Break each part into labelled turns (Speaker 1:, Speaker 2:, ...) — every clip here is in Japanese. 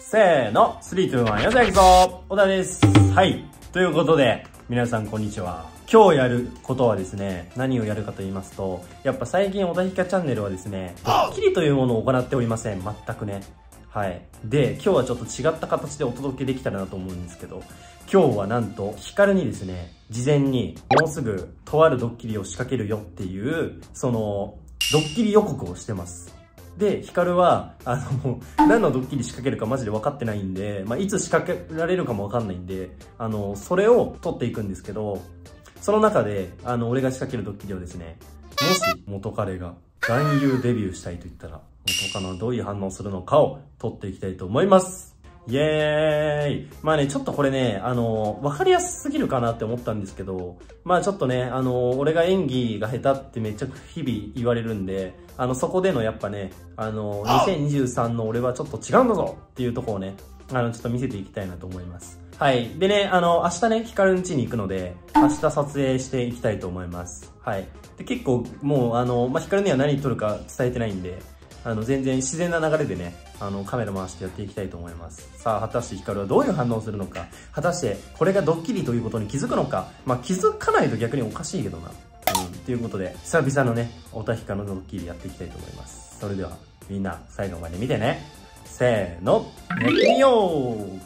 Speaker 1: せーの、3、2、1、よし、行くぞ小田です。はい。ということで、皆さんこんにちは。今日やることはですね、何をやるかと言いますと、やっぱ最近小田ヒカチャンネルはですね、ドッキリというものを行っておりません。全くね。はい。で、今日はちょっと違った形でお届けできたらなと思うんですけど、今日はなんと、ヒカルにですね、事前にもうすぐとあるドッキリを仕掛けるよっていう、ドッキリ予告をしてます。で、ヒカルは、何のドッキリ仕掛けるかマジで分かってないんで、いつ仕掛けられるかも分かんないんで、それを撮っていくんですけど、その中で、俺が仕掛けるドッキリをですね、もし元彼が男優デビューしたいと言ったら、元カノはどういう反応するのかを撮っていきたいと思います。イエーイ。ちょっとこれね、わかりやすすぎるかなって思ったんですけど、ちょっとね、俺が演技が下手ってめっちゃ日々言われるんで、そこでのやっぱね、2023の俺はちょっと違うんだぞっていうところをね、ちょっと見せていきたいなと思います。はい。でね、明日ね、ヒカルん家に行くので、明日撮影していきたいと思います。はい。で、結構もう、ヒカルには何撮るか伝えてないんで、全然自然な流れでね、カメラ回してやっていきたいと思います。さあ、果たしてヒカルはどういう反応をするのか、果たしてこれがドッキリということに気づくのか、気づかないと逆におかしいけどな。ということで、久々のね、小田ヒカルのドッキリやっていきたいと思います。それでは、みんな最後まで見てね。せーの、やってみよう。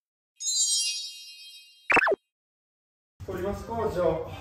Speaker 1: 撮りますか、じゃあ。
Speaker 2: ど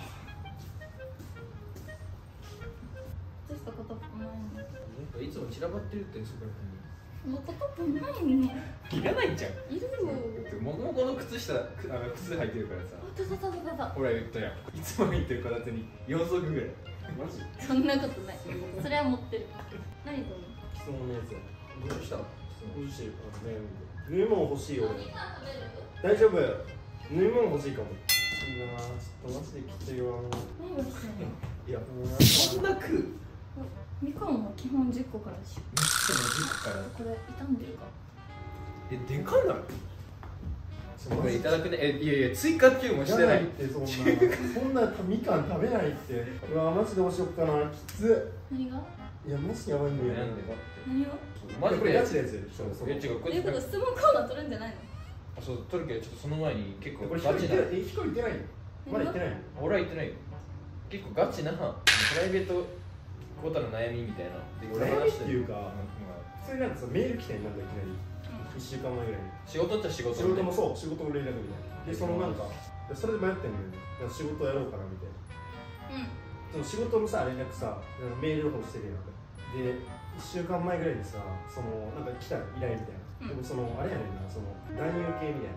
Speaker 2: うしたこと
Speaker 3: いつも散らばってるってそこら
Speaker 2: もうことってないね。
Speaker 3: 辺にいらないじゃん。
Speaker 2: いるよ。
Speaker 3: もこもこの靴下、靴履いてるからさ。ほら言ったやん。いつも言ってる片手に4足ぐらい。マジ？
Speaker 2: そんなことない。それは持ってる。何と思う？
Speaker 1: 質問のやつや。
Speaker 3: どうした？
Speaker 1: どうしてるかね。縫い物欲しいよ。大丈夫。縫い物欲しいかも。いいなぁ、ちょっとマジできついわ。
Speaker 2: 何がしたいの？
Speaker 3: いや、そんな食う。
Speaker 2: みかんは基本10個からでしょ。
Speaker 3: 10個から。
Speaker 2: これ傷んでるか？
Speaker 3: でかない？これいただくね。いやいや、追加注文してない。
Speaker 1: ってそんなみかん食べないって。うわマジでどうしよっかな。きつ。
Speaker 2: 何が？
Speaker 1: いやマジやばいんだよ。
Speaker 2: 何が？
Speaker 3: マジ
Speaker 1: これガチでやつ。
Speaker 3: 違う、こ
Speaker 2: ということ質問コーナー取るんじゃないの？
Speaker 3: そう、取るけどちょっとその前に結構
Speaker 1: これ
Speaker 3: ガチな。
Speaker 1: ヒコ言ってないの？まだ言ってないの？
Speaker 3: 俺は言ってないよ。結構ガチなプライベートコータの悩みみたいな。
Speaker 1: 悩みっていうか、普通になんかさメール来てんなんだいきなり。1週間前ぐらいに
Speaker 3: 仕事っちゃ仕事、
Speaker 1: 仕事もそう、仕事の連絡みたいな。で、それで迷ってんのよね。仕事やろうかなみたいな。その仕事のさ、連絡さ、メールの方してるやん。で、1週間前ぐらいにさ、なんか来た依頼みたいな。でもあれやねんな、男優系みたいな。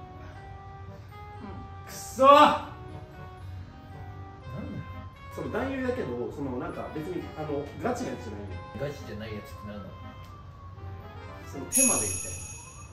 Speaker 1: くっそー男優だけど、なんか別にガチなやつじゃないよ。
Speaker 3: ガチじゃないやつって何なの？
Speaker 1: 手までみたいな。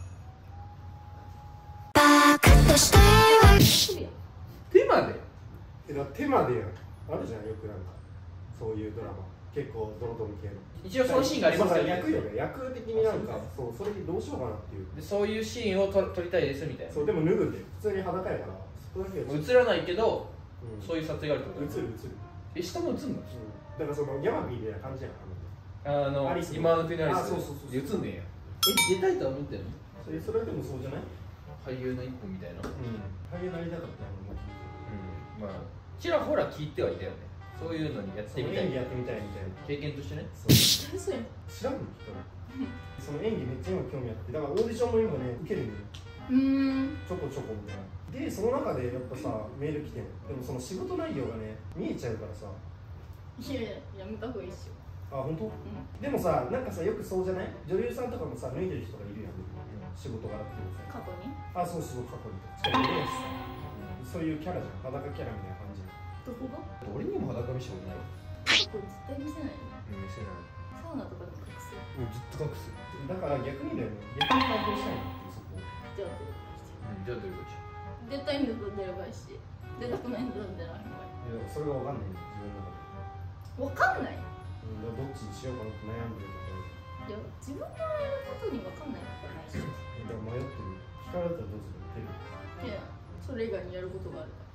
Speaker 3: 手まで？
Speaker 1: 手までやん。あるじゃん、よくなんかそういうドラマ結構ドロドロ系の。
Speaker 3: 一応そのシーンがありますよね。
Speaker 1: 役的になんかそれでどうしようかなっていう。
Speaker 3: でそういうシーンを撮りたいですみたいな。
Speaker 1: そうでも脱ぐんで普通に裸やからそこだけ
Speaker 3: 映らないけど、そういう撮影があるってこと？
Speaker 1: 映る。
Speaker 3: 下も映んの？
Speaker 1: だからヤマピーみたいな感じやん。
Speaker 3: 今の国のアリス。
Speaker 1: そう
Speaker 3: 映んねえや。出たいとは思ってんの？
Speaker 1: それでもそうじゃない？
Speaker 3: 俳優の一歩みたいな。
Speaker 1: 俳優なりたかった
Speaker 3: の。ちらほら聞いてはいたよね。そういうのにやってみたい。
Speaker 1: 演技やってみたいみたいな
Speaker 3: 経験としてね。
Speaker 1: 知らんの？その演技めっちゃ今興味あって、だからオーディションも今ね受けるのよ。ちょこちょこみたいな。でその中でやっぱさメール来てん。でもその仕事内容がね見えちゃうからさ。
Speaker 2: いややめた方がいいっしょ。
Speaker 1: あ、本当？でもさ、なんかさよくそうじゃない？女優さんとかもさ脱いでる人がいるやん。仕事柄っていうさ。
Speaker 2: 過去に？
Speaker 1: あ、そう過去に。しかもねそういうキャラじゃん。裸キャラみたいな感じ。
Speaker 2: どこが？
Speaker 3: 俺にも裸見したことない。
Speaker 2: これ絶対見せないよ。
Speaker 3: 見せない。
Speaker 2: サウナとかで隠す。
Speaker 3: ずっと隠す。
Speaker 1: だから逆にだよね。逆に反抗したいなってそこ。
Speaker 2: じゃあ
Speaker 3: じゃあどういうこと？
Speaker 2: 絶対に出ればいいし、出たくないんだ出ない方がいい。
Speaker 1: いやそれがわかんない自分の中で。
Speaker 2: わかんない？
Speaker 1: どっちにしようかなって悩んでるところ。
Speaker 2: いや自分のやることにわかんないことないし。
Speaker 1: だから迷ってる。聞かれたらどうする？
Speaker 2: いや、それ以外にやることがあるから。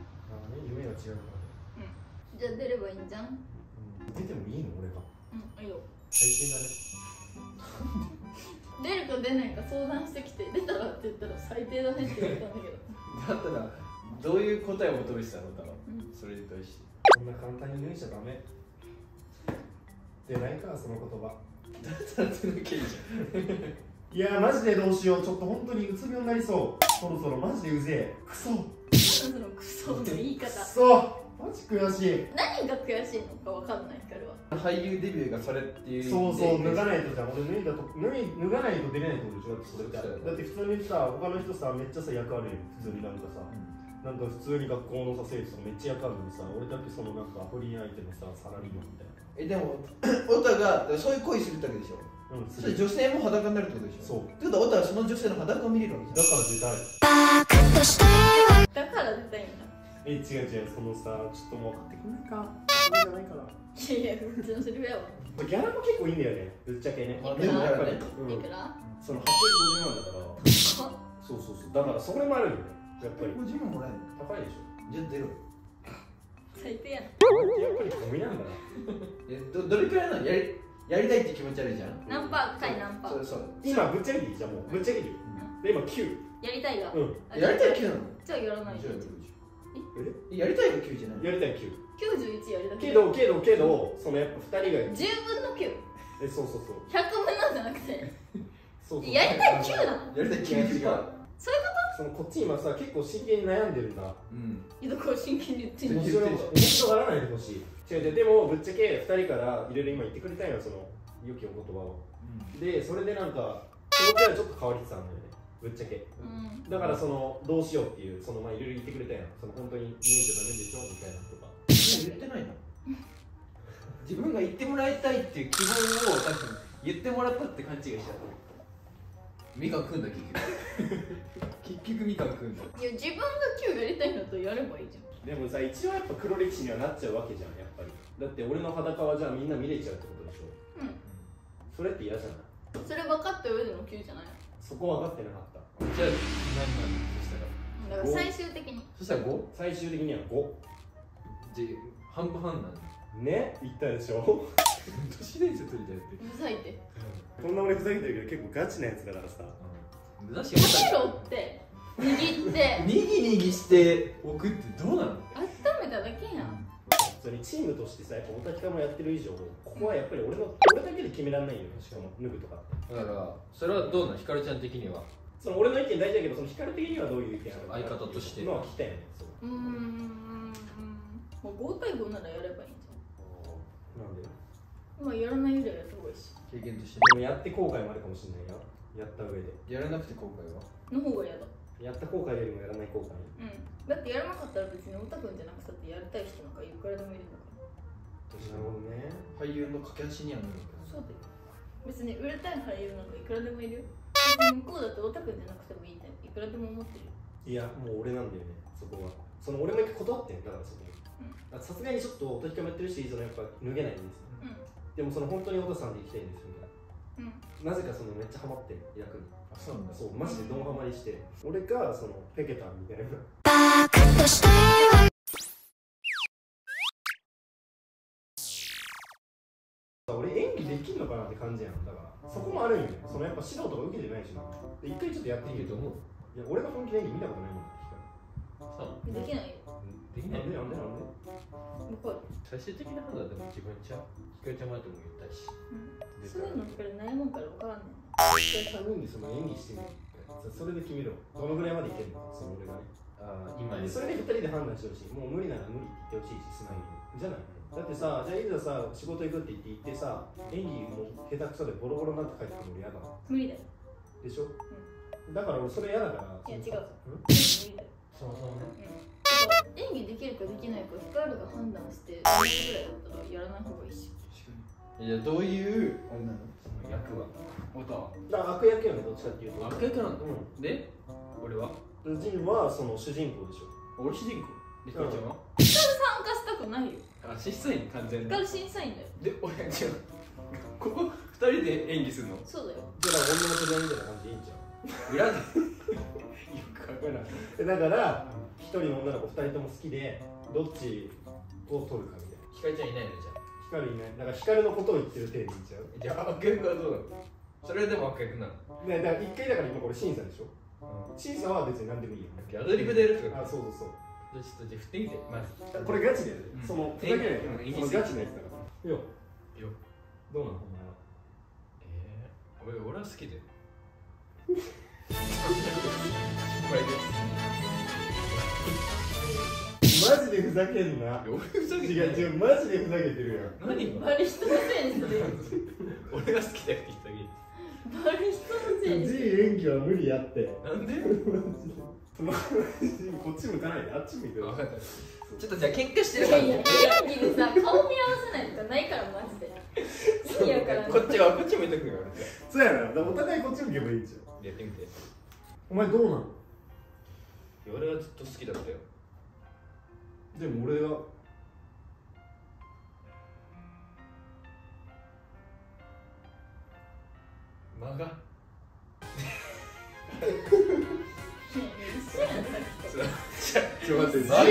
Speaker 1: 夢が違うから。
Speaker 2: じゃあ出ればいいんじゃん。
Speaker 1: 出てもいいの俺が？
Speaker 2: いいよ。
Speaker 1: 最低だね。
Speaker 2: 出るか出ないか相談してきて、出たらって言ったら最低だねって言ったんだけど。
Speaker 3: だったらどういう答えを求めてたのかな、それに対して。
Speaker 1: そんな簡単に脱いじゃダメ。出ないからその言葉。
Speaker 3: だったら手抜けるじ
Speaker 1: いやマジでどうしよう。ちょっと本当にうつ病になりそう。そろそろマジでうぜえ。クソ
Speaker 2: そのクソの言い方。
Speaker 1: クソマジ悔しい。
Speaker 2: 何が悔しいのかわかんないからは。
Speaker 3: 俳優デビューがそれっていう。
Speaker 1: そうそう、脱がないとじゃん。俺脱がないと出れないってことでしょ。だって普通にさ、他の人さ、めっちゃさ役あるよ。普通になんかさ、なんか普通に学校のさ生徒とかめっちゃ役あるのにさ、俺だけそのなんか不倫相手のさサラリーマンみたいな。
Speaker 3: でもオタがそういう恋するってわけでしょ。それ女性も裸になるってことでしょ。そうってことはオタはその女性の裸を見れるわけじゃん。
Speaker 2: だから出たいんだ。
Speaker 1: 違う、そのさ、ちょっともう分かってくんないか。そうじゃないから。
Speaker 2: いやいや、うちのセリフやわ。
Speaker 1: ギャラも結構いいんだよね、ぶっちゃけね。
Speaker 3: でもやっぱり、
Speaker 2: いくら
Speaker 1: その850万だから。そうだからそれもあるよね。やっぱり。
Speaker 3: 50万もらえるの
Speaker 1: 高いでしょ。
Speaker 3: じゃあ出ろ。
Speaker 2: 最低やな。
Speaker 1: やっぱりゴミなんだな。
Speaker 3: どれくらいなのやりたいって気持ち悪いじゃん。
Speaker 2: 何パーかい何パー。
Speaker 3: そう。
Speaker 1: 今ぶっちゃけていいじゃん、もう。ぶっちゃけていい。で、今9。
Speaker 2: やりたいが。
Speaker 3: やりたい9なの。
Speaker 2: じゃあやらないじゃん。
Speaker 3: やりたいが9じゃない。
Speaker 1: やりたい9。
Speaker 2: 91やりたい。
Speaker 1: けど、そのやっぱ2人が。
Speaker 2: 10分の9。
Speaker 1: そう。
Speaker 2: 100分のじゃなくて。
Speaker 1: そう。
Speaker 2: やりたい9なの。
Speaker 3: やりたい9時間。
Speaker 2: そういうこと？
Speaker 1: そのこっち今さ、結構真剣に悩んでるんだ。
Speaker 2: どこを真剣に言ってんの？
Speaker 1: 面白がらないでほしい。違う、でもぶっちゃけ2人からいろいろ今言ってくれたんよ、その良きお言葉を。で、それでなんか気持ちはちょっと変わりつつあるんだよね、ぶっちゃけ。だからそのどうしようっていう、そのまあいろいろ言ってくれたやん。その本当に脱いじゃダメでしょみたいなとか。
Speaker 3: 言ってないの。自分が言ってもらいたいっていう希望を多分言ってもらったって勘違いしちゃった。みかん食うんだ結局みかん食うんだ。
Speaker 2: いや、自分が9やりたいのとやればいいじゃん。
Speaker 1: でもさ、一応やっぱ黒歴史にはなっちゃうわけじゃん、やっぱり。だって俺の裸はじゃあみんな見れちゃうってことでしょ。それって嫌じゃない？
Speaker 2: それ分かった上での9じゃないの？
Speaker 1: そこ分かってなかった。
Speaker 3: じゃあ何なの？そしたら
Speaker 2: だから最終的に。
Speaker 3: そしたら 5？
Speaker 1: 最終的には5。
Speaker 3: で、半分半なの
Speaker 1: ね、言ったでしょ。
Speaker 3: 都市伝説みたいなやって
Speaker 2: うざいって。
Speaker 1: こんな俺ふざけてるけど結構ガチなやつだからさ。
Speaker 2: 食べろって握って
Speaker 3: にぎにぎしておくってどうなの？
Speaker 2: 温めただけやん。
Speaker 1: それチームとしてさ、やっぱオタキカもやってる以上、ここはやっぱり俺だけで決められないよ。しかも脱ぐとか。
Speaker 3: だからそれはどうなの？ひかるちゃん的には。
Speaker 1: その俺の意見大事だけど、その光的にはどういう意見ある
Speaker 3: 相方として
Speaker 1: のは聞きたいよね。
Speaker 2: もう5対5ならやればいいんじ
Speaker 1: ゃん。なんで？
Speaker 2: まあやらないよりはやった方がいいし。
Speaker 3: 経験として。
Speaker 1: でもやって後悔もあるかもしれないよ。やった上で。
Speaker 3: やらなくて後悔は？
Speaker 2: の方が嫌だ。
Speaker 1: やった後悔よりもやらない後悔。
Speaker 2: だってやらなかったら別にオタくんじゃなくたってやりたい人なんかいくらでもいるんだから。
Speaker 1: なるほどね。
Speaker 3: 俳優の架け橋にはなる。
Speaker 2: そうだよ。別に売れたい俳優なんかいくらでもいるよ。別に向こうだってオタくんじゃなくてもいいっていくらでも思ってるよ。
Speaker 1: いや、もう俺なんだよね、そこは。その俺も一回断ってんだから、そこに。さすがにちょっとオタキカもやってるし、そのやっぱ脱げないんですよ。でもその本当にオタさんで行きたいんですよみたいな。なぜかそのめっちゃハマってん、役に。
Speaker 3: あ、そうなんだ。
Speaker 1: そう、マジでドンハマりして、俺がそのペケタンみたいな。俺演技できんのかなって感じやん。だからそこもあるんよね。そのやっぱ指導とか受けてないしな。で一回ちょっとやってみると思う。いや、俺の本気で演技見たことないもん。
Speaker 2: できないよ。
Speaker 1: できない。なんで
Speaker 3: 最終的な判断でも自分ちゃう。ひかりちゃんもやっても言ったし。
Speaker 2: そういうのこれ悩むから分からんねん。
Speaker 1: 一回3人でその演技してみる。それで決めろ。どのぐらいまでいけるの？その俺がね。今それで2人で判断してほしい。もう無理なら無理って言ってほしいし、素直に。じゃない。だってさ、じゃあいざさ、仕事行くって言ってさ、演技も下手くそでボロボロになって帰ってくるの嫌だわ。
Speaker 2: 無理だよ。
Speaker 1: でしょ？だから俺それ嫌だから。
Speaker 2: いや違う。無理だよ。
Speaker 3: そうね。
Speaker 2: 演技できるかできないか光が判断してぐらいだったらやらない方がいいし。
Speaker 3: いや、どういうあれなの？その役は。オタは。
Speaker 1: だから悪役よね、どっちかっていうと。
Speaker 3: 悪役なんだ。で、俺は？
Speaker 1: ジンはその主人公でしょ。
Speaker 3: 俺主人公。ひかりちゃんは？
Speaker 2: 参加したくないよ。
Speaker 3: あ、審査員完全に。
Speaker 2: 光審査員だよ。
Speaker 3: で、俺違う。ここ2人で演技するの？
Speaker 2: そうだよ。
Speaker 1: だから女の子みたいな感じでいいんじゃん。
Speaker 3: 裏で。
Speaker 1: よくわからない。だから一人の女の子2人とも好きでどっちを取るかみたいな。
Speaker 3: ひかりちゃんいないのじゃん。
Speaker 1: 光いない。だから光のことを言ってる体でいいんちゃう。
Speaker 3: じゃあ悪役はどうなの？ それでも若くなる。
Speaker 4: ね、だから一回だから今これ審査でしょ。審査は別に何でもいいよ。
Speaker 3: アドリブでやるってこ
Speaker 4: あ、そうそうそう。
Speaker 3: と。ちょっとじゃあ振ってみて、まず。
Speaker 4: これガチでやる。
Speaker 3: うん
Speaker 4: そのふざけないよ。
Speaker 3: うん
Speaker 4: そのガチのやつだから。よ、
Speaker 3: よ。
Speaker 4: どうなのお前は。
Speaker 3: 俺は好きだよ。これで。
Speaker 4: マジでふざけんな。
Speaker 3: 俺ふざけて
Speaker 4: 違う違う、マジでふざけてるやん。
Speaker 3: 何
Speaker 2: バリ人のせいにする。
Speaker 3: 俺が好きだよって人に。
Speaker 2: バリ人のせいにする。
Speaker 4: G 演技は無理やって。
Speaker 3: なんで？
Speaker 4: そのこっち向かないで、あっち向いてる。
Speaker 3: 分かった。ちょっとじゃあ喧嘩して
Speaker 2: い
Speaker 3: るから。
Speaker 2: やいや、演技でさ、顔見合わせないとかないから、マジで。意味わからん。
Speaker 3: こっちはこっち向いてくるから。
Speaker 4: そうやな、だからお互いこっち向けばいいじゃん。
Speaker 3: やってみて。
Speaker 4: お前どうなの？
Speaker 3: 俺はずっと好きだったよ。
Speaker 4: でも俺が
Speaker 3: 間が。
Speaker 4: ちょ待って、
Speaker 3: 間が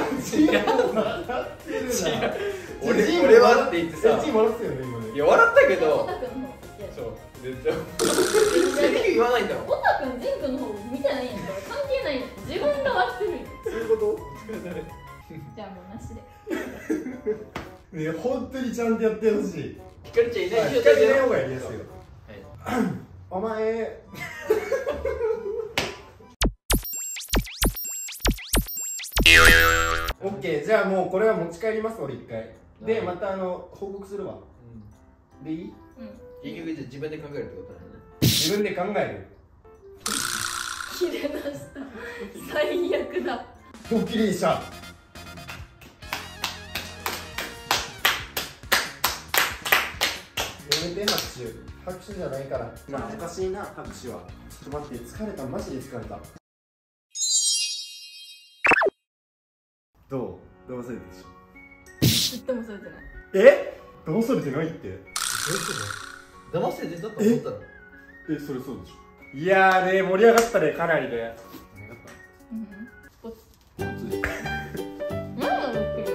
Speaker 3: 俺はって言ってさ。
Speaker 4: G 笑ってたよね今ね。
Speaker 3: いや笑ったけ
Speaker 2: オ
Speaker 3: ど。
Speaker 2: タくんの方。
Speaker 3: そう。セリフ言わないんだもん。
Speaker 2: オタくん、ジンくんの方見てないんやから関係ないんや。自分が笑ってるんや。
Speaker 4: そういうこ
Speaker 2: じゃあもうなしで。
Speaker 4: と？ね、本当にちゃんとやってほしい。
Speaker 3: ひかりちゃんいない
Speaker 4: 光の方がやりやすいよ。
Speaker 3: はい。
Speaker 4: お前オッケー、じゃあもうこれは持ち帰ります俺一回で、
Speaker 3: はい
Speaker 4: また報告するわ。でいい？
Speaker 2: うん。
Speaker 3: 結局じゃあ自分で考えるってことだね。
Speaker 4: 自分で考え
Speaker 2: 切れ出した。最悪だ。
Speaker 4: る。ドッキリでした。やめて拍手じゃないから。まあおかしいな拍手は。ちょっと待って、疲れた、マジで疲れた。どう騙されたでしょ。
Speaker 2: 言ってもそれじゃない。
Speaker 4: え？騙されてないって。
Speaker 3: 騙せてたと思ったの。
Speaker 4: え、それそうでしょ。いやーね、盛り上がったね、かなりね。
Speaker 2: うん。何が言ってる？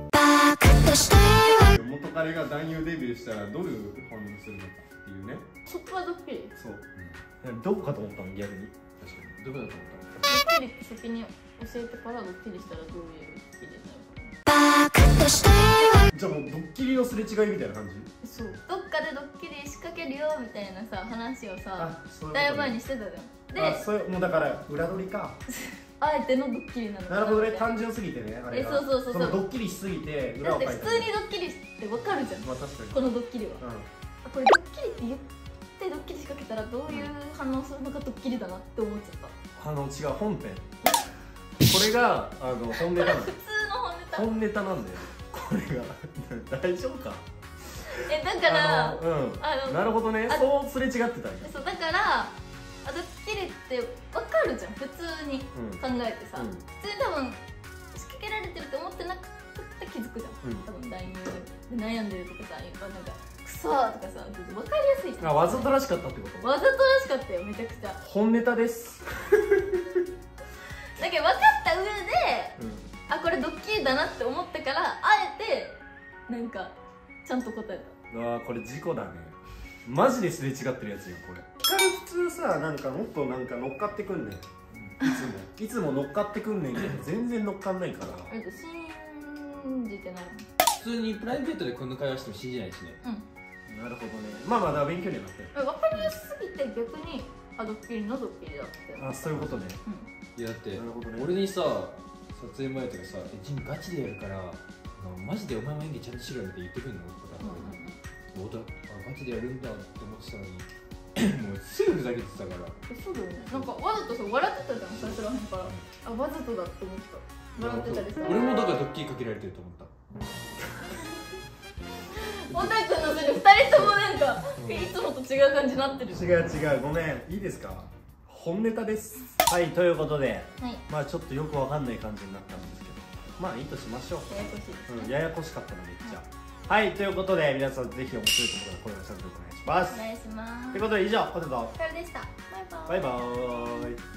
Speaker 4: 元彼が男優デビューしたらどういう反応するのかっていうね。
Speaker 2: そこはドッキリ。
Speaker 4: そう。どこかと思ったの逆に。
Speaker 3: 確かに。どこだと思っ
Speaker 2: ドッキリって先に教えてからドッキリしたらどういうドッキリになるか。
Speaker 4: じゃあもうドッキリのすれ違いみたいな感じ？
Speaker 2: そう。どっかでドッキリ仕掛けるよみたいなさ話をさ、
Speaker 4: そういうことね
Speaker 2: だいぶ前にしてたじゃん。で、
Speaker 4: あ、そういうもうだから裏取りか。
Speaker 2: あえてのドッキリなのか
Speaker 4: なるほどね、
Speaker 2: みたい
Speaker 4: 単純すぎてね、あれが。
Speaker 2: そうそうそうそう
Speaker 4: のドッキリしすぎて裏
Speaker 2: だって
Speaker 4: を書いた。
Speaker 2: 普通にドッキリってわかるじゃん。
Speaker 4: まあ確かに。
Speaker 2: このドッキリは。
Speaker 4: う
Speaker 2: あこれドッキリって言ってドッキリ仕掛けたらどういう反応するのかドッキリだなって思っちゃった。
Speaker 4: ん。違う、本編。これが本ネタなの。
Speaker 2: 普通の本ネタ。
Speaker 4: 本ネタなんだよ。これが大丈夫か？
Speaker 2: だから
Speaker 4: なるほどね、そうすれ違ってたんや。
Speaker 2: そうだからドッキリってわかるじゃん、普通に考えてさ、
Speaker 4: うん
Speaker 2: 普通に多分仕掛けられてるって思ってなくて気づくじゃん、多分男優で悩んでるとかさ、なんかクソーとかさ、わかりやすいじゃん。
Speaker 4: わざとらしかったってこと？
Speaker 2: わざとらしかったよ、めちゃくちゃ。
Speaker 4: 本ネタです。
Speaker 2: だけど分かった上で、あこれドッキリだなって思ってからあえてなんかちゃんと答え
Speaker 4: ああ、これ事故だね。マジですれ違ってるやつよこれ。普通さ、なんかもっとなんか乗っかってくんねん。いつも乗っかってくんねんけど全然乗っかんないから。
Speaker 2: た。信じてない
Speaker 3: た。普通にプライベートでこんな会話しても信じないしね。
Speaker 2: もん。
Speaker 4: なるほどね。まあまだ勉強にはなってる。
Speaker 2: 分かりやすすぎて逆にドッキリのドッキリだって。
Speaker 4: あ、そういうことね。
Speaker 3: いやだって
Speaker 4: なるほどね
Speaker 3: 俺にさ撮影前とかさ「ジムガチでやるからマジでお前も演技ちゃんとしろよ」って言ってくるのことガチでやるんだって思ってたのにもうすぐふざけてたから
Speaker 2: そうだよね。なんかわざとさ笑ってたじゃん最初らへんから。あわざとだって思った。笑ってたりさ。
Speaker 3: 俺もだからドッキリかけられてると思った
Speaker 2: オタクのせいで2人ともなんかいつもと違う感じになってる。
Speaker 4: 違う、ごめん、いいですか？本ネタです。はい、ということで、
Speaker 2: はい。
Speaker 4: まあちょっとよくわかんない感じになったんですけど、まあいいとしましょう。
Speaker 2: ややこしいですね。
Speaker 4: ややこしかったのめっちゃ。はい、ということで皆さんぜひ面白いと思ったらこれをチャンネルお願いします。
Speaker 2: お願いします。
Speaker 4: ということで以上、ポテト
Speaker 2: カルでした。バイバイ。
Speaker 4: バイバーイ。